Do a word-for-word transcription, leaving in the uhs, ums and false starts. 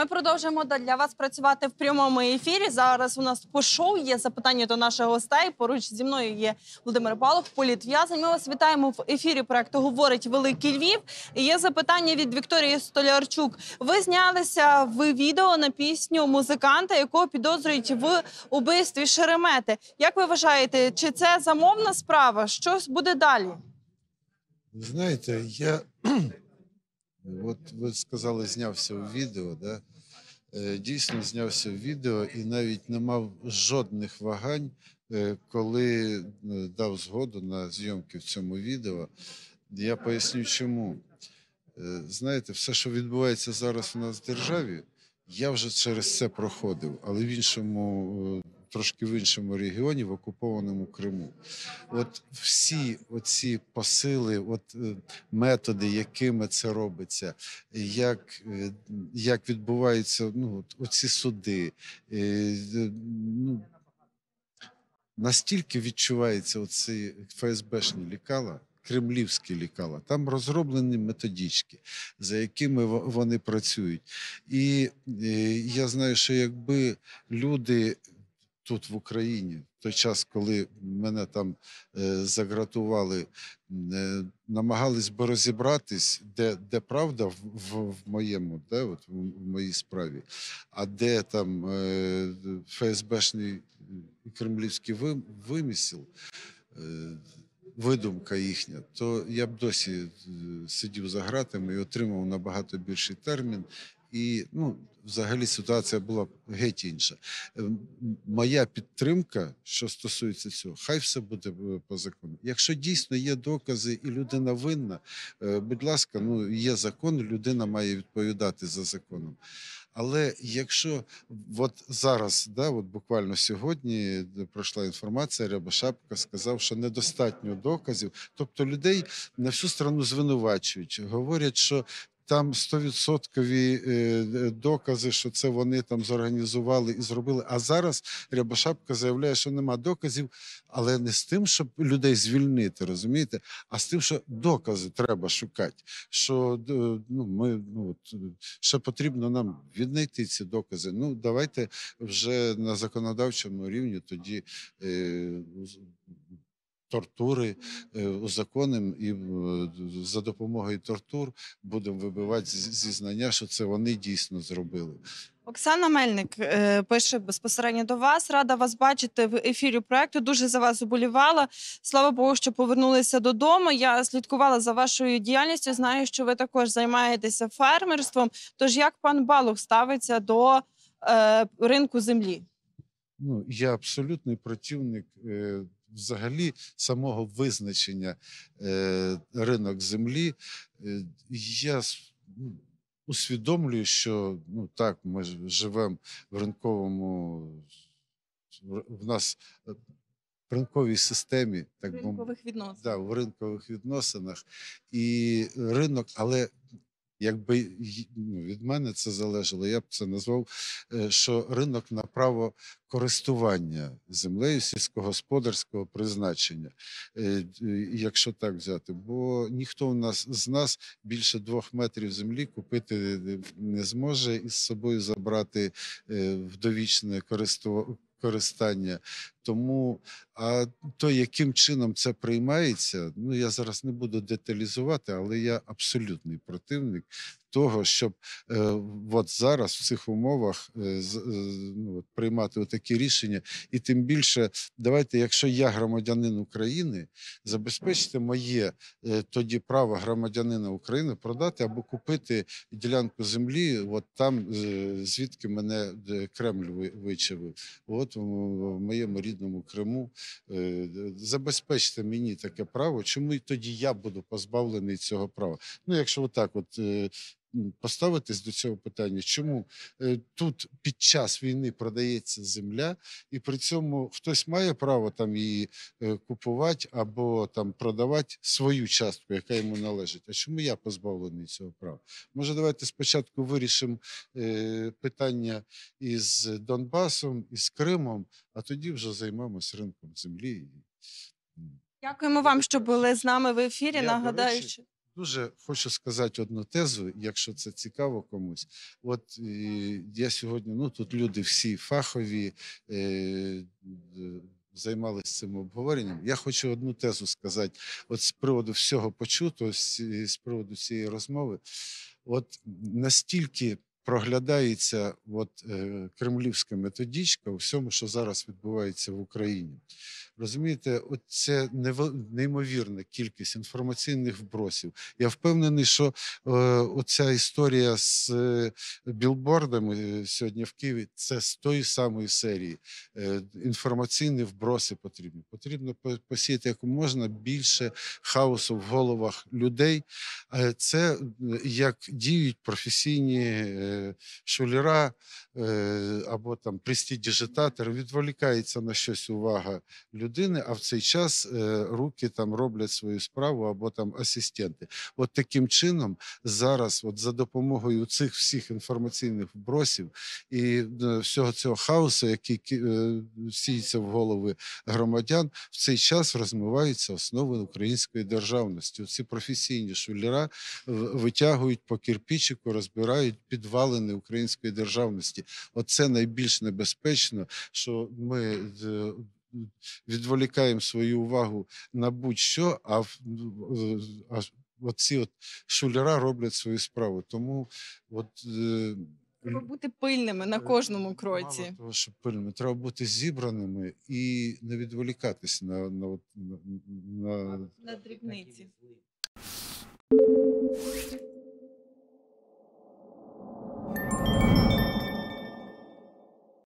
Ми продовжуємо для вас працювати в прямому ефірі. Зараз у нас по шоу є запитання до наших гостей. Поруч зі мною є Володимир Балух, політв'язень. Ми вас вітаємо в ефірі проекту «Говорить Великий Львів». І є запитання від Вікторії Столярчук. Ви знялися в відео на пісню музиканта, якого підозрюють в убивстві Шеремети. Як ви вважаєте, чи це замовна справа? Що буде далі? Знаєте, я... От ви сказали, знявся у відео, да? Дійсно знявся в відео і навіть не мав жодних вагань, коли дав згоду на зйомки в цьому відео. Я поясню, чому. Знаєте, все, що відбувається зараз у нас в державі, я вже через це проходив, але в іншому, трошки в іншому регіоні, в окупованому Криму. От всі оці посили, от методи, якими це робиться, як, як відбуваються ну, от, оці суди, ну, настільки відчувається оці ФСБшні лікала, кремлівські лікала, там розроблені методички, за якими вони працюють. І, і я знаю, що якби люди тут в Україні, в той час, коли мене там е, загратували, е, намагались би розібратись, де, де правда в, в, в моєму, де, от, в, в моїй справі, а де там е, ФСБшний і кремлівський вимисел, е, видумка їхня, то я б досі сидів за ґратами і отримав набагато більший термін. І, ну, взагалі ситуація була б геть інша. Моя підтримка, що стосується цього, хай все буде по закону. Якщо дійсно є докази і людина винна, будь ласка, ну, є закон, людина має відповідати за законом. Але якщо от зараз, да, от буквально сьогодні пройшла інформація, Рябошапка сказав, що недостатньо доказів, тобто людей на всю страну звинувачують, говорять, що там стовідсоткові докази, що це вони там зорганізували і зробили. А зараз Рябошапка заявляє, що нема доказів, але не з тим, щоб людей звільнити, розумієте, а з тим, що докази треба шукати. Що ну, ми, ну, от, ще потрібно нам віднайти ці докази. Ну, давайте вже на законодавчому рівні тоді е, тортури узаконимо і за допомогою тортур будемо вибивати зізнання, що це вони дійсно зробили. Оксана Мельник е, пише безпосередньо до вас. Рада вас бачити в ефірі проекту. Дуже за вас уболівала. Слава Богу, що повернулися додому. Я слідкувала за вашою діяльністю. Знаю, що ви також займаєтеся фермерством. Тож як пан Балух ставиться до е, ринку землі? Ну, я абсолютний противник е, взагалі самого визначення е, ринок землі. Е, я ну, усвідомлюю, що ну так, ми живемо в ринковому, в нас в ринковій системі, так в ринкових відносинах. Да, в ринкових відносинах. І ринок, але якби від мене це залежало, я б це назвав, що ринок на право користування землею сільськогосподарського призначення, якщо так взяти. Бо ніхто у нас, з нас більше двох метрів землі купити не зможе і з собою забрати в довічне користування. Тому, а то, яким чином це приймається, ну, я зараз не буду деталізувати, але я абсолютний противник того, щоб е, от зараз в цих умовах е, з, е, ну, приймати такі рішення. І тим більше, давайте, якщо я громадянин України, забезпечте моє е, тоді право громадянина України продати або купити ділянку землі, от там, е, звідки мене Кремль вичавив, от в, в моєму рідному Криму. Е, забезпечте мені таке право, чому тоді я буду позбавлений цього права? Ну, якщо отак от е, поставитись до цього питання, чому е, тут під час війни продається земля, і при цьому хтось має право там її е, купувати або там продавати свою частку, яка йому належить. А чому я позбавлений цього права? Може, давайте спочатку вирішимо е, питання із Донбасом, із Кримом, а тоді вже займемось ринком землі. Дякуємо вам, що були з нами в ефірі. Я, Нагадаю, до речі, що... дуже хочу сказати одну тезу, якщо це цікаво комусь. От е, я сьогодні, ну тут люди всі фахові, е, д- займалися цим обговоренням. Я хочу одну тезу сказати, от з приводу всього почутого, з, з приводу цієї розмови. От настільки проглядається от, е, кремлівська методичка у всьому, що зараз відбувається в Україні. Розумієте, от це нево- неймовірна кількість інформаційних вбросів. Я впевнений, що е, оця історія з е, білбордами е, сьогодні в Києві це з тої самої серії. Е, інформаційні вброси потрібні. Потрібно по- посіяти як можна більше хаосу в головах людей. Е, Це е, як діють професійні е, шулера е, або там престидіжитатори, відволікається на щось увага людини, а в цей час е, руки там роблять свою справу або там асистенти. От таким чином зараз, от за допомогою цих всіх інформаційних вбросів і е, всього цього хаосу, який ки- е, сіється в голови громадян, в цей час розмиваються основи української державності. Ці професійні шулера в- витягують по кирпичику, розбирають підвалини української державності. Оце найбільш небезпечно, що ми е, відволікаємо свою увагу на будь-що, а, в- е, а оці от шулера роблять свою справу. Тому от, е, Треба бути пильними на кожному кроці. мало того, що пильними, треба бути зібраними і не відволікатись на, на, от- на, на На дрібниці.